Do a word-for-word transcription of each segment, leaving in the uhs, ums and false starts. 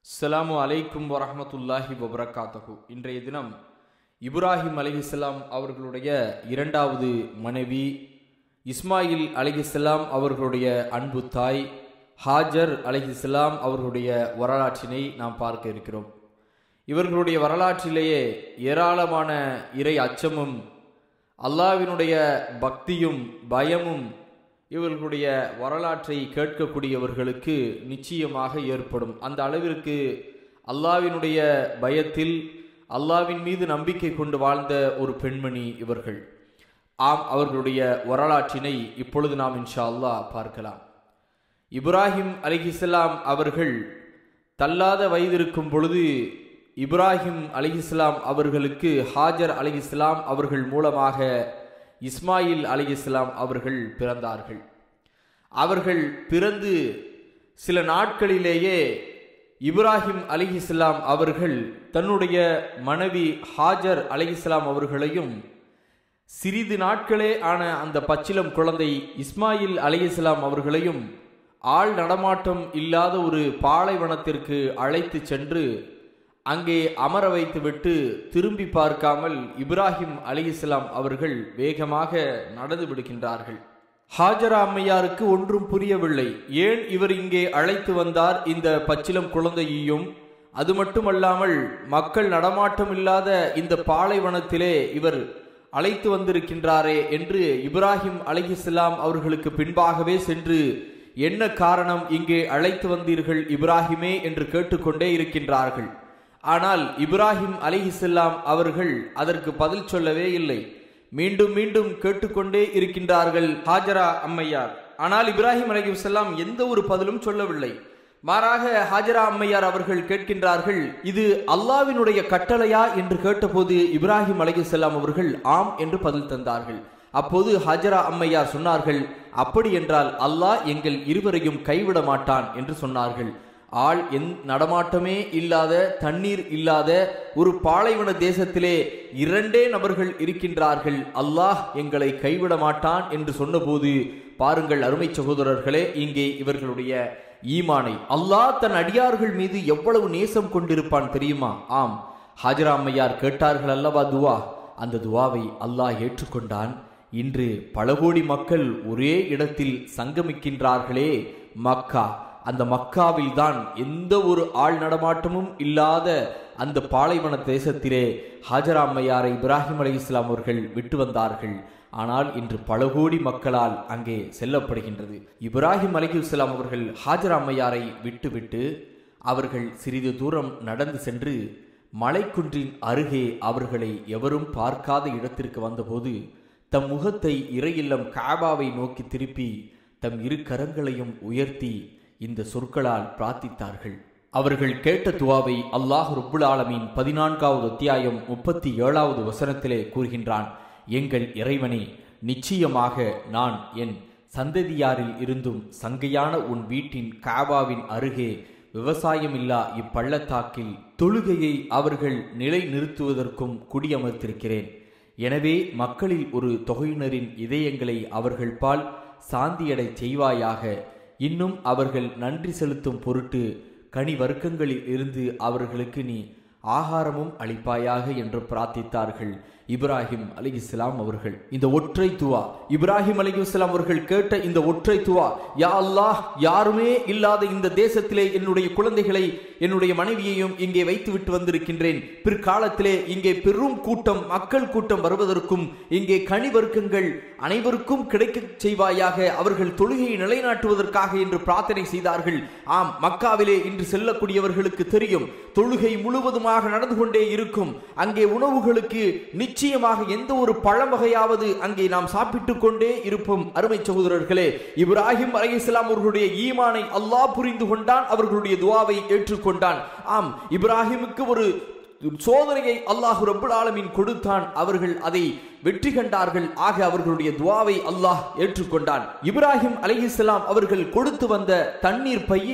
அஸ்ஸலாமு அலைக்கும் வரஹ்மத்துல்லாஹி வபரகாத்துஹு. இன்றைய தினம் இப்ராஹிம் அலைஹிஸ்ஸலாம் அவர்களுடைய இரண்டாவது மனைவி இஸ்மாயில் அலைஹிஸ்ஸலாம் அவர்களுடைய அன்பு தாய் ஹாஜர் அலைஹிஸ்ஸலாம் அவர்களுடைய வரலாற்றினை நாம் பார்க்க இருக்கிறோம். இவர்களுடைய வரலாற்றிலேயே ஏராளமான இறை அச்சமும் அல்லாஹ்வினுடைய பக்தியும் பயமும் இவர்களுடைய வரலாற்றை கேட்கக்கூடியவர்களுக்கு நிச்சயமாக ஏற்படும். அந்த அளவிற்கு அல்லாஹ்வினுடைய பயத்தில் அல்லாஹ்வின் மீது நம்பிக்கை கொண்டு வாழ்ந்த ஒரு பெண்மணி இவர்கள். ஆம், அவர்களுடைய வரலாற்றினை இப்பொழுது நாம் இன்ஷா அல்லாஹ் பார்க்கலாம். இப்ராஹிம் அலைஹிஸ்ஸலாம் அவர்கள் தள்ளாத வயதிருக்கும் பொழுது இப்ராஹிம் அலைஹிஸ்ஸலாம் அவர்களுக்கு ஹாஜர் அலைஹிஸ்ஸலாம் அவர்கள் மூலமாக இஸ்மாயில் அலைஹிஸ்ஸலாம் அவர்கள் பிறந்தார்கள். அவர்கள் பிறந்து சில நாட்களிலேயே இப்ராஹிம் அலைஹிஸ்ஸலாம் அவர்கள் தன்னுடைய மனைவி ஹாஜர் அலைஹிஸ்ஸலாம் அவர்களையும் சிறிது நாட்களே ஆன அந்த பச்சிலம் குழந்தை இஸ்மாயில் அலைஹிஸ்ஸலாம் அவர்களையும் ஆள் நடமாட்டம் இல்லாத ஒரு பாலைவனத்திற்கு அழைத்து சென்று அங்கே அமர வைத்துவிட்டு திரும்பி பார்க்காமல் இப்ராஹிம் அலைஹிஸ்ஸலாம் அவர்கள் வேகமாக நடந்து விடுகின்றார்கள். ஹாஜரா அம்மையாருக்கு ஒன்றும் புரியவில்லை. ஏன் இவர் இங்கே அழைத்து வந்தார் இந்த பச்சிலம் குழந்தையையும்? அது மட்டுமல்லாமல் மக்கள் நடமாட்டம் இல்லாத இந்த பாலைவனத்திலே இவர் அழைத்து வந்திருக்கின்றாரே என்று இப்ராஹிம் அலைஹிஸ்ஸலாம் அவர்களுக்கு பின்பாகவே சென்று என்ன காரணம் இங்கே அழைத்து வந்தீர்கள் இப்ராஹிமே என்று கேட்டுக்கொண்டே இருக்கின்றார்கள். ஆனால் இப்ராஹிம் அலைஹிஸ்ஸலாம் அவர்கள் அதற்கு பதில் சொல்லவே இல்லை. மீண்டும் மீண்டும் கேட்டுக்கொண்டே இருக்கின்றார்கள் ஹாஜரா அம்மையார். ஆனால் இப்ராஹிம் அலைஹிஸ்ஸலாம் எந்த ஒரு பதிலும் சொல்லவில்லை. மாறாக ஹாஜரா அம்மையார் அவர்கள் கேட்கின்றார்கள், இது அல்லாஹ்வினுடைய கட்டளையா என்று கேட்டபோது இப்ராஹிம் அலைஹிஸ்ஸலாம் அவர்கள் ஆம் என்று பதில் தந்தார்கள். அப்போது ஹாஜரா அம்மையார் சொன்னார்கள், அப்படி என்றால் அல்லாஹ் எங்கள் இருவரையும் கைவிட மாட்டான் என்று சொன்னார்கள். ஆள் என் நடமாட்டமே இல்லாத தண்ணீர் இல்லாத ஒரு பாலைவன தேசத்திலே இரண்டே நபர்கள் இருக்கின்றார்கள், அல்லாஹ் எங்களை கைவிட மாட்டான் என்று சொன்னபோது பாருங்கள் அருமை சகோதரர்களே, இங்கே இவர்களுடைய ஈமானை, அல்லாஹ் தன் அடியார்கள் மீது எவ்வளவு நேசம் கொண்டிருப்பான் தெரியுமா? ஆம், ஹாஜரா அம்மையார் கேட்டார்கள் அல்லவா துவா, அந்த துவாவை அல்லாஹ் ஏற்றுக்கொண்டான். இன்று பல கோடி மக்கள் ஒரே இடத்தில் சங்கமிக்கின்றார்களே மக்கா, அந்த மக்காவில் தான் எந்த ஒரு ஆள் நடமாட்டமும் இல்லாத அந்த பாலைவன தேசத்திலே ஹாஜரா அம்மையாரை இப்ராஹிம் அலைஹிஸ்ஸலாம் அவர்கள் விட்டு வந்தார்கள். ஆனால் இன்று பல கோடி மக்களால் அங்கே செல்லப்படுகின்றது. இப்ராஹிம் அலைஹிஸ்ஸலாம் அவர்கள் ஹாஜரா அம்மையாரை விட்டுவிட்டு அவர்கள் சிறிது தூரம் நடந்து சென்று மலைக்குன்றின் அருகே அவர்களை எவரும் பார்க்காத இடத்திற்கு வந்தபோது தம் முகத்தை இறையில்லம் காபாவை நோக்கி திருப்பி தம் இரு கரங்களையும் உயர்த்தி இந்த சொற்களால் பிரார்த்தித்தார்கள். அவர்கள் கேட்ட துவாவை அல்லாஹ் ரப்புல் ஆலமீன் பதினான்காவது அத்தியாயம் முப்பத்தி ஏழாவது வசனத்திலே கூறுகின்றான், எங்கள் இறைவனே, நிச்சயமாக நான் என் சந்ததியாரில் இருந்தும் சங்கையான உன் வீட்டின் காபாவின் அருகே விவசாயமில்லா இப்பள்ளத்தாக்கில் தொழுகையை அவர்கள் நிலை நிறுத்துவதற்கும் குடியமர்த்திருக்கிறேன். எனவே மக்களில் ஒரு தொகையினரின் இதயங்களை அவர்கள் பால் சாந்தியடை செய்வாயாக. இன்னும் அவர்கள் நன்றி செலுத்தும் பொருட்டு கனி வர்க்கங்களில் இருந்து அவர்களுக்கு நீ ஆகாரமும் அளிப்பாயாக என்று பிரார்த்தித்தார்கள் இப்ராஹிம் அலைஹிஸ்ஸலாம் அவர்கள். இந்த ஒற்றை துவா, இப்ராஹிம் அலைஹிஸ்ஸலாம் அவர்கள் கேட்ட இந்த ஒற்றை துவா, யா அல்லாஹ், யாருமே இல்லாத இந்த தேசத்திலே என்னுடைய குழந்தைகளை என்னுடைய மனைவியையும் இங்கே வைத்து விட்டு வந்திருக்கின்றேன். பிற்காலத்திலே இங்கே பெரும் கூட்டம் மக்கள் கூட்டம் வருவதற்கும் இங்கே கனி வர்க்கங்கள் அனைவருக்கும் கிடைக்க செய்வாயாக, அவர்கள் தொழுகையை நிலைநாட்டுவதற்காக என்று பிரார்த்தனை செய்தார்கள். ஆம், மக்காவிலே இன்று செல்லக்கூடியவர்களுக்கு தெரியும், தொழுகை முழுவதுமாக நடந்து கொண்டே இருக்கும். அங்கே உணவுகளுக்கு நிச்சயமாக எந்த ஒரு பழம் வகையாவது அங்கே நாம் சாப்பிட்டுக் கொண்டே இருப்போம். அருமை சகோதரர்களே, இப்ராஹிம் அலைஹிஸ்ஸலாம் அவர்களுடைய ஈமானை அல்லாஹ் புரிந்து கொண்டான், அவர்களுடைய துஆவை ஏற்றுக்கொண்டான். ஆம், இப்ராஹிமுக்கு ஒரு சோதனையை அல்லாஹ் ரப்புல் ஆலமீன் கொடுத்தான், அவர்கள் அதை வெற்றி கண்டார்கள். ஆக அவர்களுடைய துஆவை அல்லாஹ் ஏற்றுக்கொண்டான். இப்ராஹிம் அலைஹிஸ்ஸலாம் அவர்கள் கொடுத்து வந்த தண்ணீர் பையில்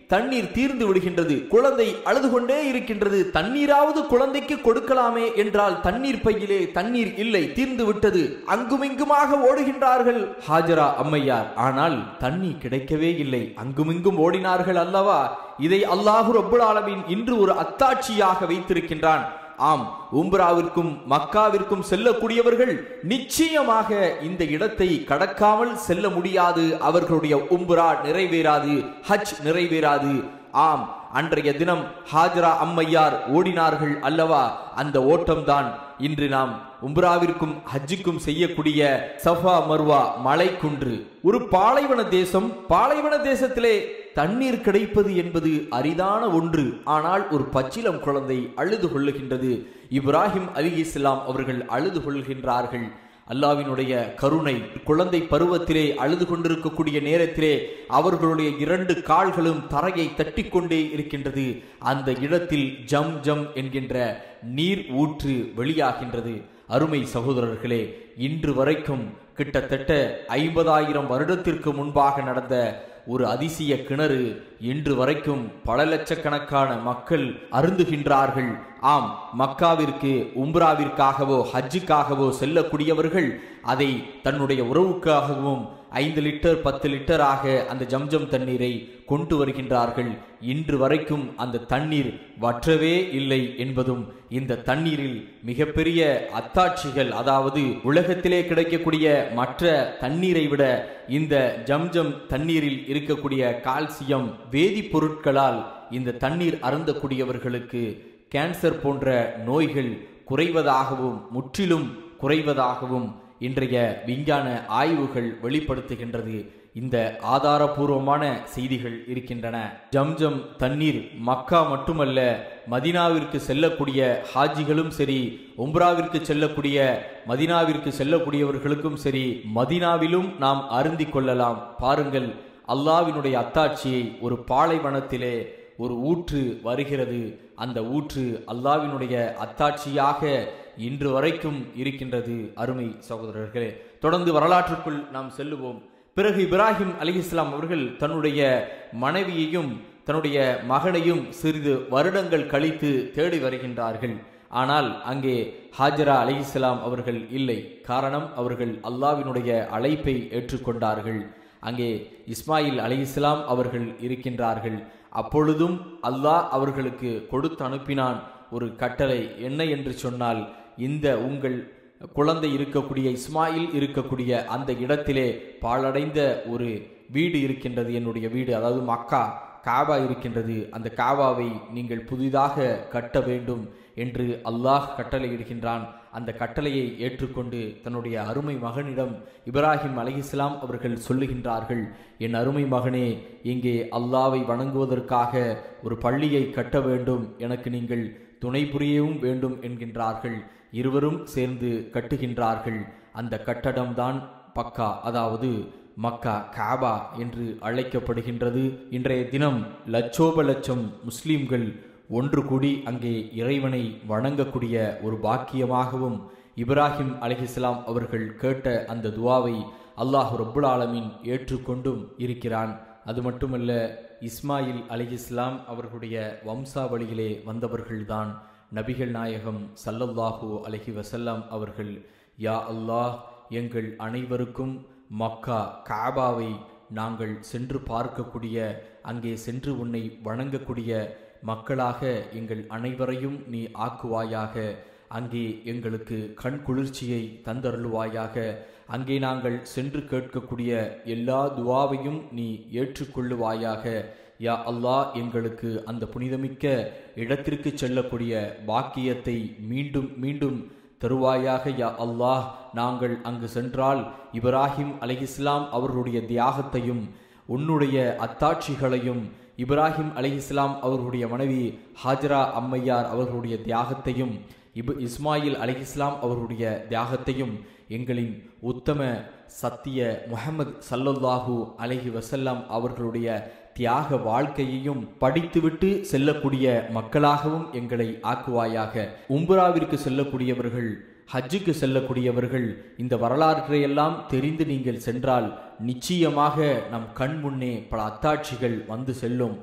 தண்ணீர் தீர்ந்து விடுகின்றது. குழந்தை அழுது கொண்டே இருக்கின்றது. தண்ணீராவது குழந்தைக்கு கொடுக்கலாமே என்றால் தண்ணீர் பையிலே தண்ணீர் இல்லை, தீர்ந்து விட்டது. அங்குமிங்குமாக ஓடுகின்றார்கள் ஹாஜரா அம்மையார். ஆனால் தண்ணீர் கிடைக்கவே இல்லை. அங்குமிங்கும் ஓடினார்கள் அல்லவா? இதை அல்லாஹு ரப்புல் ஆலமீன் இன்று ஒரு அத்தாட்சியாக வைத்திருக்கின்றான். ஆம், உம்ராவிற்கும் மக்காவிற்கும் செல்லக்கூடியவர்கள் நிச்சயமாக இந்த இடத்தை கடக்காமல் செல்ல முடியாது. அவர்களுடைய உம்ரா நிறைவேறாது, ஹஜ் நிறைவேறாது. ஆம், அன்றைய தினம் ஹாஜரா அம்மையார் ஓடினார்கள் அல்லவா? அந்த ஓட்டம்தான் இன்று நாம் உம்ராவிற்கும் ஹஜ்ஜுக்கும் செய்யக்கூடிய சஃபா மர்வா மலைக்குன்று. ஒரு பாலைவன தேசம். பாலைவன தேசத்திலே தண்ணீர் கிடைப்பது என்பது அரிதான ஒன்று. ஆனால் ஒரு பச்சிலம் குழந்தை அழுது கொள்ளுகின்றது. இப்ராஹிம் அலைஹிஸ்ஸலாம் அவர்கள் அழுது கொள்கின்றார்கள். அல்லாஹ்வினுடைய கருணை. குழந்தை பருவத்திலே அழுது கொண்டிருக்கக்கூடிய நேரத்திலே அவர்களுடைய இரண்டு கால்களும் தரையை தட்டிக்கொண்டே இருக்கின்றது. அந்த இடத்தில் ஜம் ஜம் என்கின்ற நீர் ஊற்று வெளியாகின்றது. அருமை சகோதரர்களே, இன்று வரைக்கும் கிட்டத்தட்ட ஐம்பதாயிரம் வருடத்திற்கு முன்பாக நடந்த ஒரு அதிசய கிணறு இன்று வரைக்கும் பல லட்சக்கணக்கான மக்கள் அருந்துகின்றார்கள். ஆம், மக்காவிற்கு உம்ராவிற்காகவோ ஹஜ்ஜுக்காகவோ செல்லக்கூடியவர்கள் அதை தன்னுடைய உறவுக்காகவும் ஐந்து லிட்டர் பத்து லிட்டராக அந்த ஜம்ஜம் தண்ணீரை கொண்டு வருகின்றார்கள். இன்று வரைக்கும் அந்த தண்ணீர் வற்றவே இல்லை என்பதும் இந்த தண்ணீரில் மிகப்பெரிய அத்தாட்சிகள், அதாவது உலகத்திலே கிடைக்கக்கூடிய மற்ற தண்ணீரை விட இந்த ஜம்ஜம் தண்ணீரில் இருக்கக்கூடிய கால்சியம் வேதிப்பொருட்களால் இந்த தண்ணீர் அருந்தக்கூடியவர்களுக்கு கேன்சர் போன்ற நோய்கள் குறைவதாகவும் முற்றிலும் குறைவதாகவும் இன்றைய விஞ்ஞான ஆய்வுகள் வெளிப்படுத்துகின்றது. இந்த ஆதாரபூர்வமான செய்திகள் இருக்கின்றன. ஜம்ஜம் தண்ணீர் மக்கா மட்டுமல்ல, மதினாவிற்கு செல்லக்கூடிய ஹாஜிகளும் சரி, உம்ராவிற்கு செல்லக்கூடிய மதினாவிற்கு செல்லக்கூடியவர்களுக்கும் சரி, மதினாவிலும் நாம் அருந்தி கொள்ளலாம். பாருங்கள், அல்லாஹ்வினுடைய அத்தாட்சியை. ஒரு பாலைவனத்திலே ஒரு ஊற்று வருகிறது. அந்த ஊற்று அல்லாஹ்வினுடைய அத்தாட்சியாக இன்று வரைக்கும் இருக்கின்றது. அருமை சகோதரர்களே, தொடர்ந்து வரலாற்றுக்குள் நாம் செல்லுவோம். பிறகு இப்ராஹிம் அலைஹிஸ்ஸலாம் அவர்கள் தன்னுடைய மனைவியையும் தன்னுடைய மகனையும் சிறிது வருடங்கள் கழித்து தேடி வருகின்றார்கள். ஆனால் அங்கே ஹாஜரா அலைஹிஸ்ஸலாம் அவர்கள் இல்லை. காரணம், அவர்கள் அல்லாஹ்வினுடைய அழைப்பை ஏற்றுக்கொண்டார்கள். அங்கே இஸ்மாயில் அலைஹிஸ்ஸலாம் அவர்கள் இருக்கின்றார்கள். அப்பொழுதும் அல்லாஹ் அவர்களுக்கு கொடுத்து அனுப்பினான் ஒரு கட்டளை. என்ன என்று சொன்னால், இந்த உங்கள் குழந்தை இருக்கக்கூடிய இஸ்மாயில் இருக்கக்கூடிய அந்த இடத்திலே பாழடைந்த ஒரு வீடு இருக்கின்றது, என்னுடைய வீடு, அதாவது மக்கா காபா இருக்கின்றது. அந்த காபாவை நீங்கள் புதிதாக கட்ட வேண்டும் என்று அல்லாஹ் கட்டளையிடுகின்றான். அந்த கட்டளையை ஏற்றுக்கொண்டு தன்னுடைய அருமை மகனிடம் இப்ராஹிம் அலைஹிஸ்ஸலாம் அவர்கள் சொல்லுகின்றார்கள், என் அருமை மகனே, இங்கே அல்லாஹ்வை வணங்குவதற்காக ஒரு பள்ளியை கட்ட வேண்டும், எனக்கு நீங்கள் துணை புரியவும் வேண்டும் என்கின்றார்கள். இருவரும் சேர்ந்து கட்டுகின்றார்கள். அந்த கட்டடம்தான் பக்கா, அதாவது மக்கா காபா என்று அழைக்கப்படுகின்றது. இன்றைய தினம் லட்சோப லட்சம் முஸ்லிம்கள் ஒன்று கூடி அங்கே இறைவனை வணங்கக்கூடிய ஒரு பாக்கியமாகவும், இப்ராஹிம் அலைஹிஸ்ஸலாம் அவர்கள் கேட்ட அந்த துவாவை அல்லாஹ் ரப்புல் ஆலமீன் ஏற்றுக்கொண்டும் இருக்கிறான். அது மட்டுமல்ல, இஸ்மாயில் அலைஹிஸ்ஸலாம் அவர்களுடைய வம்சாவளியிலே வந்தவர்கள்தான் நபிகள் நாயகம் ஸல்லல்லாஹு அலைஹி வஸல்லம் அவர்கள். யா அல்லாஹ், எங்கள் அனைவருக்கும் மக்கா காபாவை நாங்கள் சென்று பார்க்கக்கூடிய, அங்கே சென்று உன்னை வணங்கக்கூடிய மக்களாக எங்கள் அனைவரையும் நீ ஆக்குவாயாக. அங்கே எங்களுக்கு கண் குளிர்ச்சியை தந்தருள்வாயாக. அங்கே நாங்கள் சென்று கேட்கக்கூடிய எல்லா துவாவையும் நீ ஏற்றுக்கொள்ளுவாயாக. யா அல்லாஹ், எங்களுக்கு அந்த புனிதமிக்க இடத்திற்கு செல்லக்கூடிய பாக்கியத்தை மீண்டும் மீண்டும் தருவாயாக. யா அல்லாஹ், நாங்கள் அங்கு சென்றால் இப்ராஹிம் அலைஹிஸ்ஸலாம் அவர்களுடைய தியாகத்தையும் உன்னுடைய அத்தாட்சிகளையும், இப்ராஹிம் அலைஹிஸ்ஸலாம் அவர்களுடைய மனைவி ஹாஜரா அம்மையார் அவர்களுடைய தியாகத்தையும், இப் இஸ்மாயில் அலைஹிஸ்ஸலாம் அவர்களுடைய தியாகத்தையும், எங்களின் உத்தம சத்திய முஹம்மது ஸல்லல்லாஹு அலைஹி வஸல்லம் அவர்களுடைய தியாக வாழ்க்கையையும் படித்துவிட்டு செல்லக்கூடிய மக்களாகவும் எங்களை ஆக்குவாயாக. உம்ராவிற்கு செல்லக்கூடியவர்கள், ஹஜ்ஜுக்கு செல்லக்கூடியவர்கள் இந்த வரலாற்றை எல்லாம் தெரிந்து நீங்கள் சென்றால் நிச்சயமாக நம் கண் முன்னே பல அத்தாட்சிகள் வந்து செல்லும்.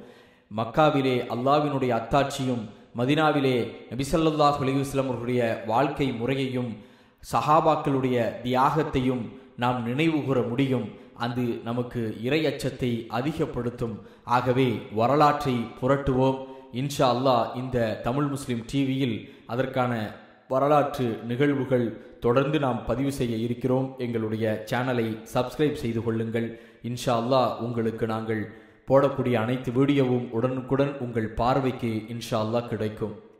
மக்காவிலே அல்லாஹ்வினுடைய அத்தாட்சியும் மதினாவிலே நபி ஸல்லல்லாஹு அலைஹி வஸல்லம் அவர்களுடைய வாழ்க்கை முறையையும் சஹாபாக்களுடைய தியாகத்தையும் நாம் நினைவு கூற முடியும். அது நமக்கு இறை அச்சத்தை அதிகப்படுத்தும். ஆகவே வரலாற்றை புரட்டுவோம். இன்ஷா அல்லாஹ் இந்த தமிழ் முஸ்லிம் டிவியில் அதற்கான வரலாற்று நிகழ்வுகள் தொடர்ந்து நாம் பதிவு செய்ய இருக்கிறோம். எங்களுடைய சேனலை சப்ஸ்கிரைப் செய்து கொள்ளுங்கள். இன்ஷா அல்லாஹ் உங்களுக்கு நாங்கள் போடக்கூடிய அனைத்து வீடியோவும் உடனுக்குடன் உங்கள் பார்வைக்கு இன்ஷா அல்லாஹ் கிடைக்கும்.